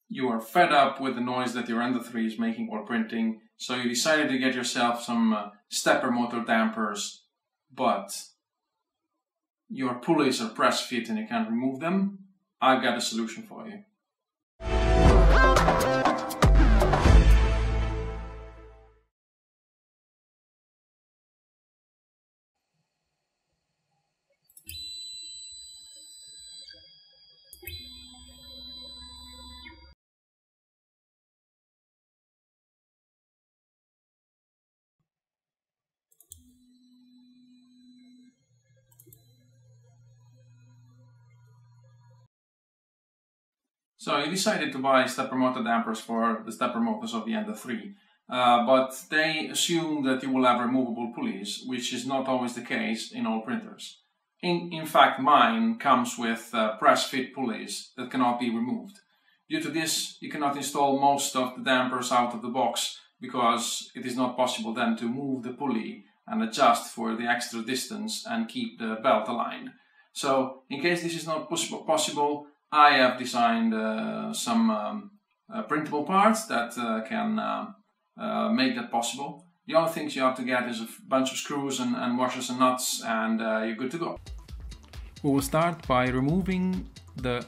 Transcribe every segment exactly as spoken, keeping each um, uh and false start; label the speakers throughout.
Speaker 1: you are fed up with the noise that your Ender three is making while printing, so you decided to get yourself some uh, stepper motor dampers, but your pulleys are press fit and you can't remove them. I've got a solution for you. So you decided to buy stepper motor dampers for the stepper motors of the Ender three, uh, but they assume that you will have removable pulleys, which is not always the case in all printers. In, in fact, mine comes with uh, press-fit pulleys that cannot be removed. Due to this, you cannot install most of the dampers out of the box, because it is not possible then to move the pulley and adjust for the extra distance and keep the belt aligned. So, in case this is not possible, possible I have designed uh, some um, uh, printable parts that uh, can uh, uh, make that possible. The only things you have to get is a bunch of screws and, and washers and nuts, and uh, you're good to go. We will start by removing the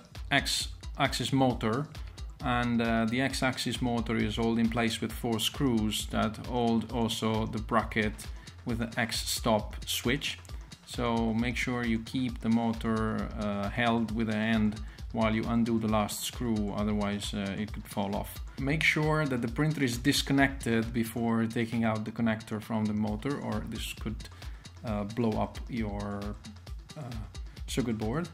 Speaker 1: X-axis motor, and uh, the X-axis motor is held in place with four screws that hold also the bracket with the X-stop switch. So make sure you keep the motor uh, held with the end while you undo the last screw, otherwise uh, it could fall off. Make sure that the printer is disconnected before taking out the connector from the motor, or this could uh, blow up your uh, circuit board.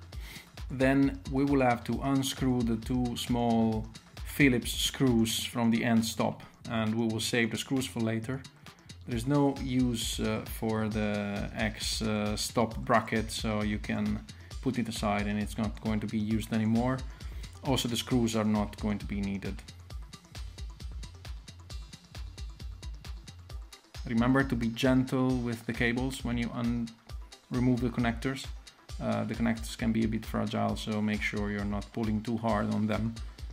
Speaker 1: Then we will have to unscrew the two small Phillips screws from the end stop, and we will save the screws for later. There is no use uh, for the X uh, stop bracket, so you can put it aside and it's not going to be used anymore. Also, the screws are not going to be needed. Remember to be gentle with the cables when you un remove the connectors. Uh, the connectors can be a bit fragile, so make sure you're not pulling too hard on them.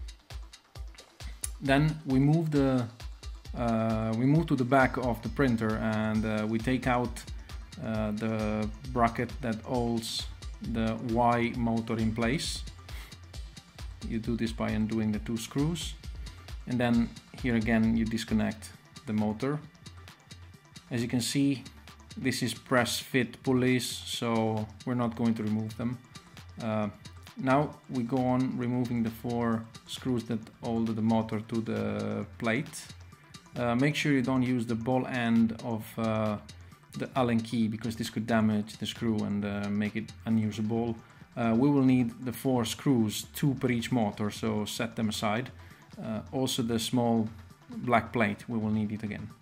Speaker 1: Then we move the uh, we move to the back of the printer, and uh, we take out uh, the bracket that holds the Y motor in place. You do this by undoing the two screws, and then here again you disconnect the motor. As you can see, this is press fit pulleys, so we're not going to remove them. Uh, now we go on removing the four screws that hold the motor to the plate. Uh, make sure you don't use the ball end of uh, the Allen key, because this could damage the screw and uh, make it unusable. Uh, we will need the four screws, two per each motor, so set them aside. Uh, also the small black plate, we will need it again.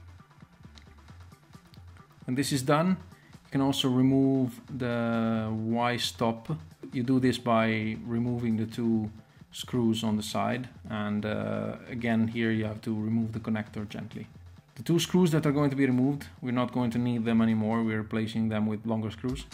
Speaker 1: When this is done, you can also remove the Y stop. You do this by removing the two screws on the side, and uh, again here you have to remove the connector gently. The two screws that are going to be removed, we're not going to need them anymore, we're replacing them with longer screws.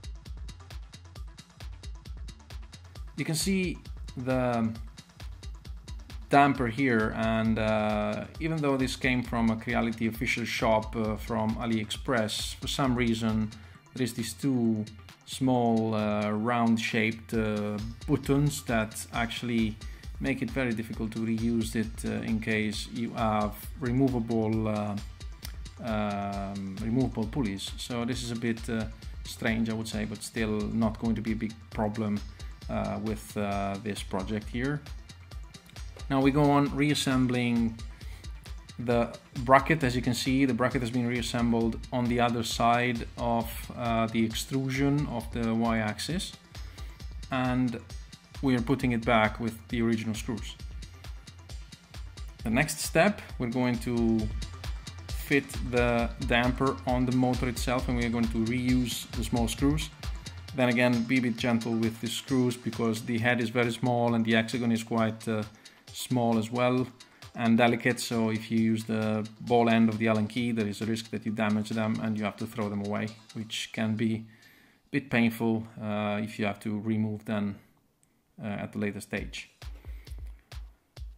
Speaker 1: You can see the damper here, and uh, even though this came from a Creality official shop uh, from AliExpress, for some reason there is these two small uh, round shaped uh, buttons that actually make it very difficult to reuse it uh, in case you have removable uh, um, removable pulleys. So this is a bit uh, strange, I would say, but still not going to be a big problem uh, with uh, this project here. Now we go on reassembling the bracket. As you can see, the bracket has been reassembled on the other side of uh, the extrusion of the Y-axis, and we are putting it back with the original screws. The next step, we're going to fit the damper on the motor itself, and we're going to reuse the small screws. Then again, be a bit gentle with the screws, because the head is very small and the hexagon is quite uh, small as well and delicate, so if you use the ball end of the Allen key, there is a risk that you damage them and you have to throw them away, which can be a bit painful uh, if you have to remove them uh, at the later stage.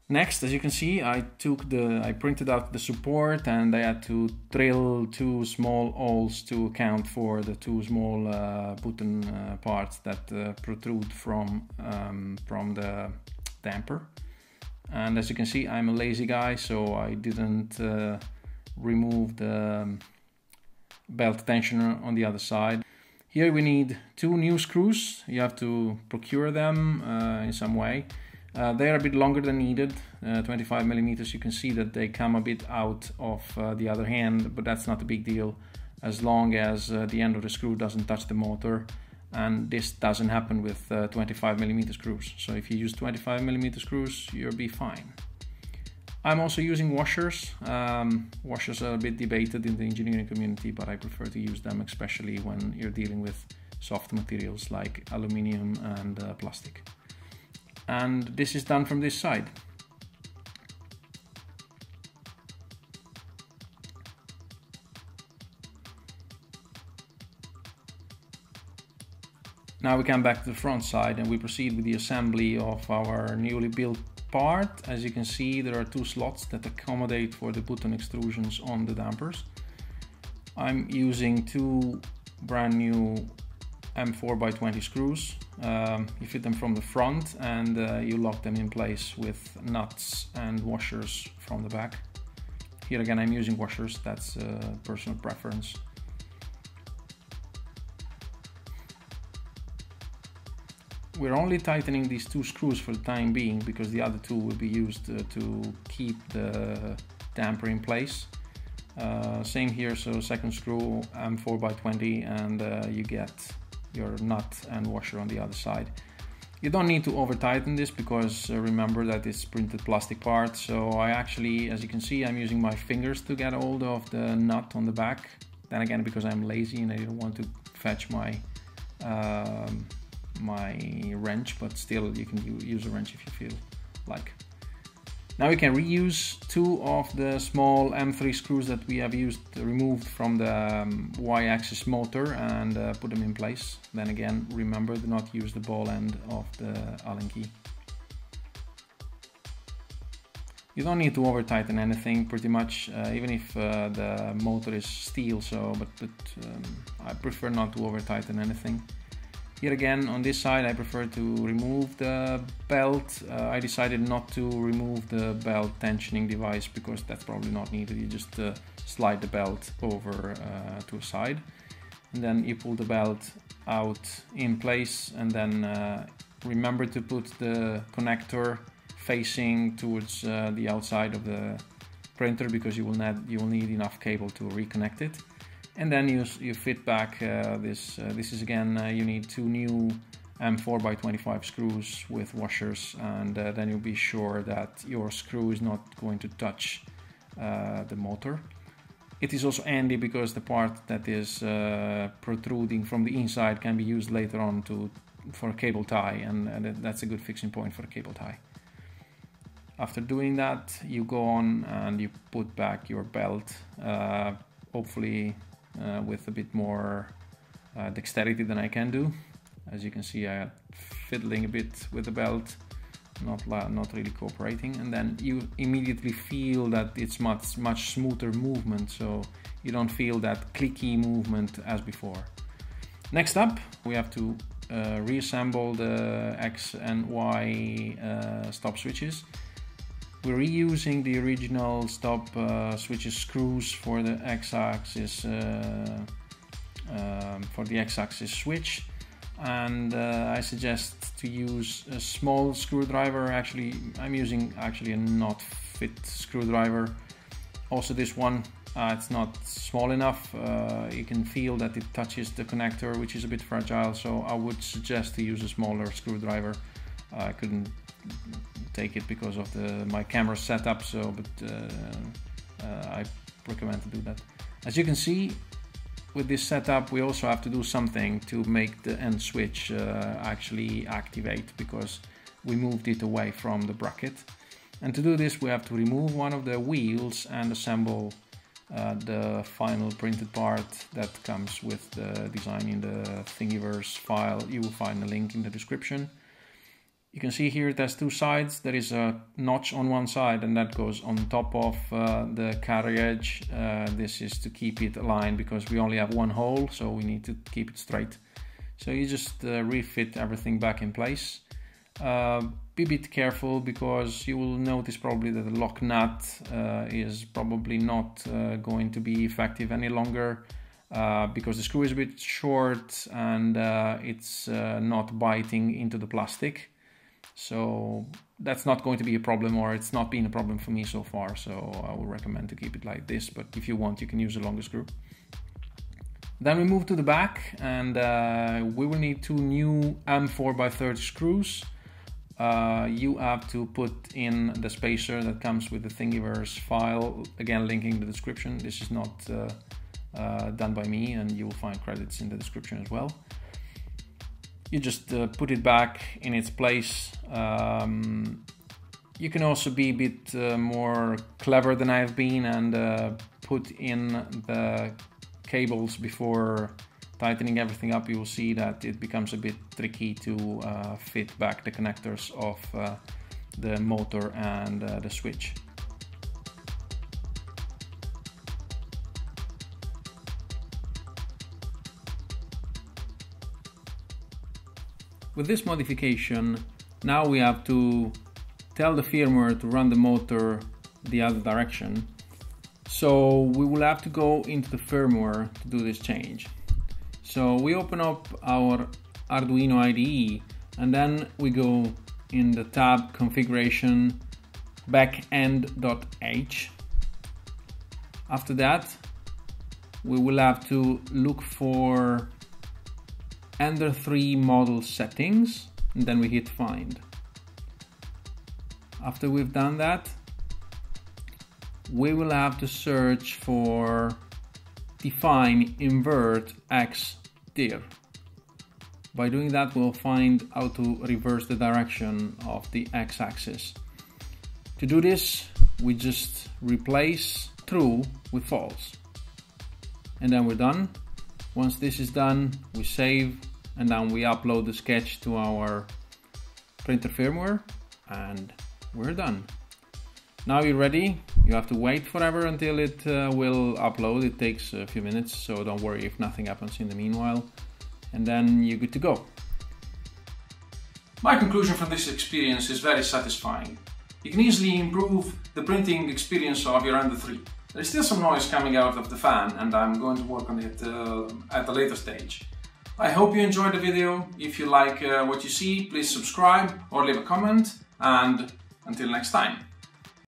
Speaker 1: Next, as you can see, I took the, I printed out the support, and I had to drill two small holes to account for the two small uh, button uh, parts that uh, protrude from um, from the damper. And as you can see, I'm a lazy guy, so I didn't uh, remove the belt tensioner on the other side. Here we need two new screws. You have to procure them uh, in some way. Uh, they are a bit longer than needed, uh, twenty-five millimeters. You can see that they come a bit out of uh, the other hand, but that's not a big deal as long as uh, the end of the screw doesn't touch the motor, and this doesn't happen with uh, twenty-five millimeter screws. So if you use twenty-five millimeter screws, you'll be fine. I'm also using washers. Um, washers are a bit debated in the engineering community, but I prefer to use them, especially when you're dealing with soft materials like aluminium and uh, plastic. And this is done from this side. Now we come back to the front side and we proceed with the assembly of our newly built part. As you can see, there are two slots that accommodate for the button extrusions on the dampers. I'm using two brand new M four by twenty screws. Um, you fit them from the front, and uh, you lock them in place with nuts and washers from the back. Here again, I'm using washers. That's uh, personal preference. We're only tightening these two screws for the time being because the other two will be used uh, to keep the damper in place. Uh, same here, so second screw M four by twenty, and uh, you get your nut and washer on the other side. You don't need to over tighten this because uh, remember that it's printed plastic part. So I actually, as you can see, I'm using my fingers to get hold of the nut on the back. Then again, because I'm lazy and I don't want to fetch my um, my wrench, but still you can use a wrench if you feel like. Now we can reuse two of the small M three screws that we have used, removed from the um, Y-axis motor, and uh, put them in place. Then again, remember, do not use the ball end of the Allen key. You don't need to over tighten anything, pretty much, uh, even if uh, the motor is steel. So, but, but um, I prefer not to over tighten anything. Here again, on this side, I prefer to remove the belt. Uh, I decided not to remove the belt tensioning device because that's probably not needed. You just uh, slide the belt over uh, to a side, and then you pull the belt out in place, and then uh, remember to put the connector facing towards uh, the outside of the printer because you will need, you will need enough cable to reconnect it. And then you, you fit back uh, this, uh, this is again, uh, you need two new M four by twenty-five screws with washers, and uh, then you'll be sure that your screw is not going to touch uh, the motor. It is also handy because the part that is uh, protruding from the inside can be used later on to, for a cable tie, and, and that's a good fixing point for a cable tie. After doing that, you go on and you put back your belt, uh, hopefully Uh, with a bit more uh, dexterity than I can do. As you can see, I'm fiddling a bit with the belt, not not really cooperating, and then you immediately feel that it's much much smoother movement, so you don't feel that clicky movement as before. Next up, we have to uh, reassemble the X and Y uh, stop switches. We're reusing the original stop uh, switches screws for the X-axis uh, um, for the X-axis switch, and uh, I suggest to use a small screwdriver. Actually, I'm using actually a not fit screwdriver. Also, this one uh, it's not small enough. Uh, you can feel that it touches the connector, which is a bit fragile. So I would suggest to use a smaller screwdriver. Uh, I couldn't take it because of the my camera setup, so but uh, uh, I recommend to do that. As you can see, with this setup we also have to do something to make the end switch uh, actually activate, because we moved it away from the bracket. And to do this we have to remove one of the wheels and assemble uh, the final printed part that comes with the design in the Thingiverse file. You will find the link in the description. You can see here it has two sides. There is a notch on one side and that goes on top of uh, the carriage edge. Uh, this is to keep it aligned because we only have one hole, so we need to keep it straight. So you just uh, refit everything back in place. Uh, be a bit careful because you will notice probably that the lock nut uh, is probably not uh, going to be effective any longer uh, because the screw is a bit short and uh, it's uh, not biting into the plastic. So that's not going to be a problem, or it's not been a problem for me so far, so I would recommend to keep it like this, but if you want you can use a longer screw. Then we move to the back and uh, we will need two new M four by thirty screws. Uh, you have to put in the spacer that comes with the Thingiverse file, again linking the description. This is not uh, uh, done by me and you will find credits in the description as well. You just uh, put it back in its place. Um, you can also be a bit uh, more clever than I've been and uh, put in the cables before tightening everything up. You will see that it becomes a bit tricky to uh, fit back the connectors of uh, the motor and uh, the switch. With this modification, now we have to tell the firmware to run the motor the other direction. So we will have to go into the firmware to do this change. So we open up our Arduino I D E and then we go in the tab configuration backend.h. After that, we will have to look for Ender three model settings and then we hit find. After we've done that, we will have to search for define invert x dir. By doing that, we'll find how to reverse the direction of the x-axis. To do this, we just replace true with false. And then we're done. Once this is done, we save and then we upload the sketch to our printer firmware and we're done. Now you're ready. You have to wait forever until it uh, will upload. It takes a few minutes, so don't worry if nothing happens in the meanwhile. And then you're good to go. My conclusion from this experience is very satisfying. You can easily improve the printing experience of your Ender three. There's still some noise coming out of the fan and I'm going to work on it uh, at a later stage. I hope you enjoyed the video. If you like uh, what you see, please subscribe or leave a comment, and until next time.